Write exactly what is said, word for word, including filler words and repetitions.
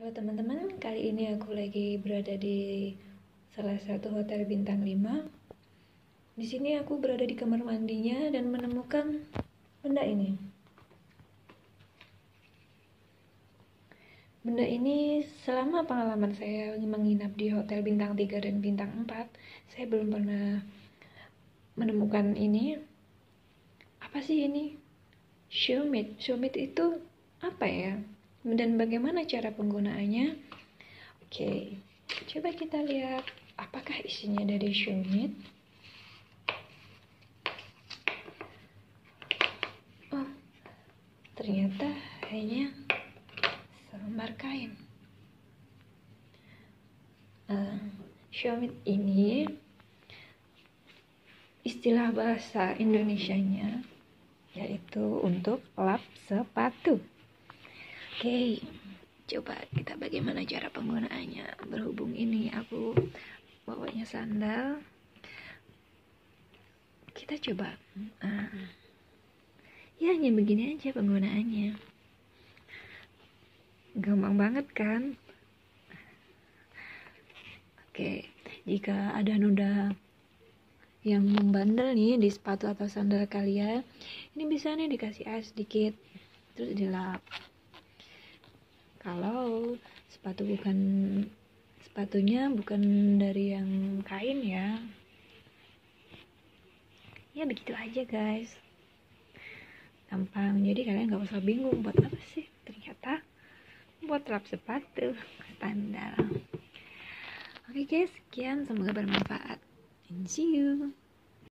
Halo teman-teman, kali ini aku lagi berada di salah satu hotel bintang lima. Di sini aku berada di kamar mandinya dan menemukan benda ini. Benda ini selama pengalaman saya menginap di hotel bintang tiga dan bintang empat, saya belum pernah menemukan ini. Apa sih ini? Showmate. Showmate itu apa ya? Dan bagaimana cara penggunaannya? Oke, coba kita lihat apakah isinya dari Showmate. Oh, ternyata hanya selembar kain. Uh, Showmate ini istilah bahasa Indonesianya yaitu untuk lap sepatu. Oke, coba kita bagaimana cara penggunaannya. Berhubung ini aku bawanya sandal, kita coba. Nah, ya hanya begini aja penggunaannya. Gampang banget kan? Oke, jika ada noda yang membandel nih di sepatu atau sandal kalian, ini bisa nih dikasih air sedikit, terus dilap. Kalau sepatu bukan sepatunya bukan dari yang kain ya, ya begitu aja guys, gampang. Jadi kalian nggak usah bingung buat apa sih, ternyata buat lap sepatu sandal. Oke guys, sekian, semoga bermanfaat and see you.